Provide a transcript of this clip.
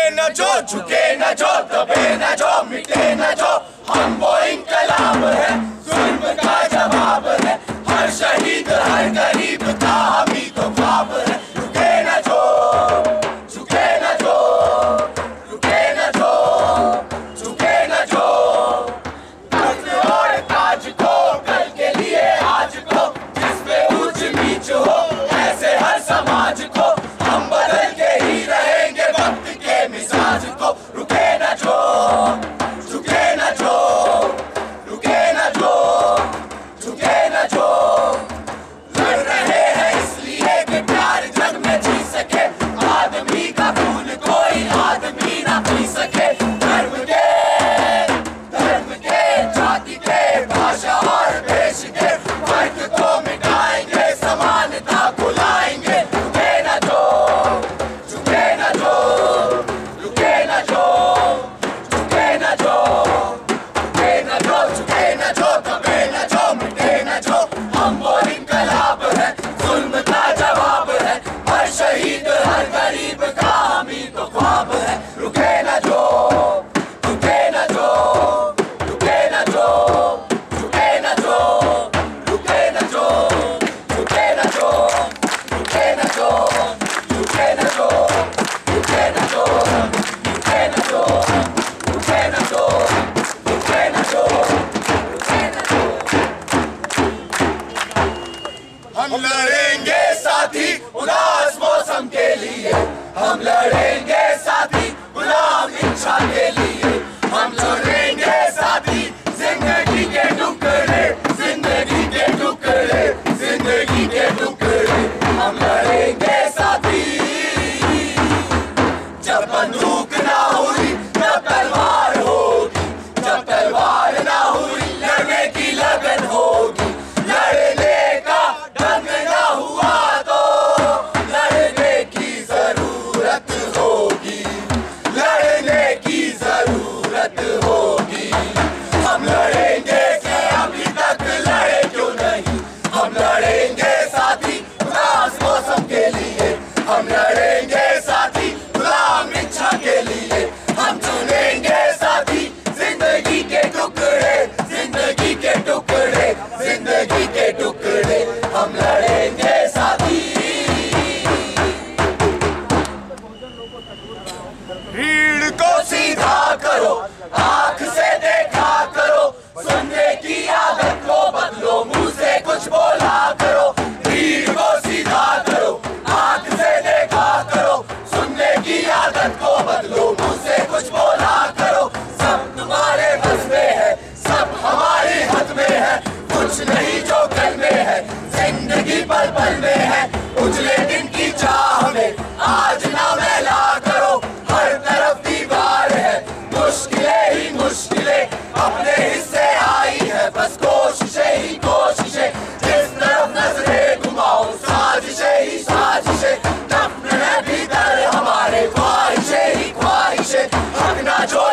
न जो, झुके न जो, दबे न जो, मिटे न जो, हम वो इंकलाब है, जुल्म का जवाब है, हर शहीद हर गरीब का हम ही तो ख्वाब है। रुके न जो, झुके न जो, रुके न जो, झुके न जो, तख्त और ताज को कल के लिए आज को, जिसपे ऊंच नीच हो ऐसे हर समाज को, हम बदल के ही रहेंगे वक्त के मिजाज को। रुके न जो, झुके न जो, रुके न जो, झुके न जो, लड़ रहे हैं इसलिए कि प्यार जग में जी सके, आदमी का खून कोई आदमी ना पी सके। धर्म के, जाति के, भाषा और देश के फर्क को मिटाएंगे, समानता बुलाएंगे। रुके न जो, झुके न जो, रुके न जो, झुके न जो, रुके न जो, झुके न जो, दबे न जो, मिटे न जो, हम वो इंकलाब है, जुल्म का जवाब है, हर शहीद हर गरीब का हम ही तो ख्वाब है। रुके न जो, रुके न जो, रुके न जो, रुके न जो, रुके न जो, रुके न जो, रुके न जो, रुके न जो, रुके न जो, रुके न जो, रुके न जो, रुके न जो, रुके न जो। हम लड़ेंगे साथी उदास मौसम के लिए, हम लड़ेंगे साथी गुलाम इच्छा के लिए, हम लड़ेंगे साथी जिंदगी के टुकड़े, जिंदगी के टुकड़े, जिंदगी के टुकड़े, हम लड़ेंगे साथी। जब बंदूक ना हुई तब तलवार होगी, जब तलवार ना हुई लड़ने की लगन होगी, लड़ने का ढंग ना हुआ तो लड़ने की जरूरत होगी, लड़ने की जरूरत होगी। हम लड़ेंगे कि अभी तक लड़े क्यों नहीं, हम लड़ेंगे साथी उदास मौसम के लिए, हम लड़ेंगे साथी गुलाम इच्छा के लिए, हम चुनेंगे साथी जिंदगी के टुकड़े, जिंदगी के टुकड़े, जिंदगी के टुकड़े, हम लड़ेंगे साथी। भीड़ को सीधा करो, आंख से देखा करो, सुनने की आदत को बदलो, मुंह से कुछ बोला करो। भीड़ को सीधा करो, आंख से देखा करो, सुनने की आदत को बदलो, मुंह से कुछ बोला करो। सब तुम्हारे बस में है, सब हमारे हाथ में है, कुछ नहीं जो कल में है, जिंदगी पल पल में है। उजले दिन की चाह में आज ना मैला करो, हर तरफ दीवार है, मुश्किलें ही मुश्किलें अपने हिस्से आई है, बस कोशिशें ही कोशिशें, जिस तरफ नजरें घुमाओ साजिशें ही साजिशें, दफ्न है भीतर हमारे ख्वाहिशें ही ख्वाहिशें, हक ना जो